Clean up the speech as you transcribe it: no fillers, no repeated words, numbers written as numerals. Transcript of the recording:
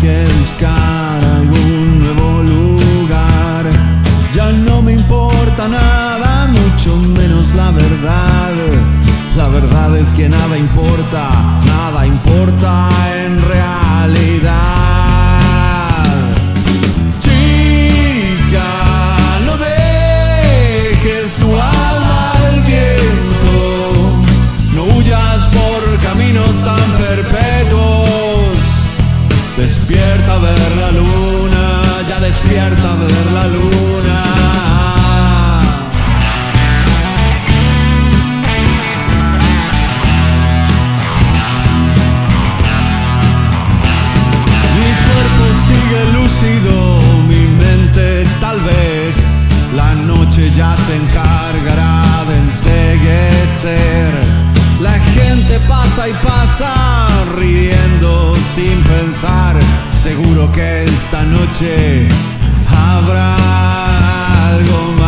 que buscar algún nuevo lugar. Ya no me importa nada, mucho menos la verdad. La verdad es que nada importa en realidad. Chica, no dejes tu alma al viento, no huyas por caminos tan perpetuos. Despierta a ver la luna, ya despierta a ver la luna. Sigue lúcido mi mente, tal vez la noche ya se encargará de enceguecer. La gente pasa y pasa, riendo sin pensar. Seguro que esta noche habrá algo más.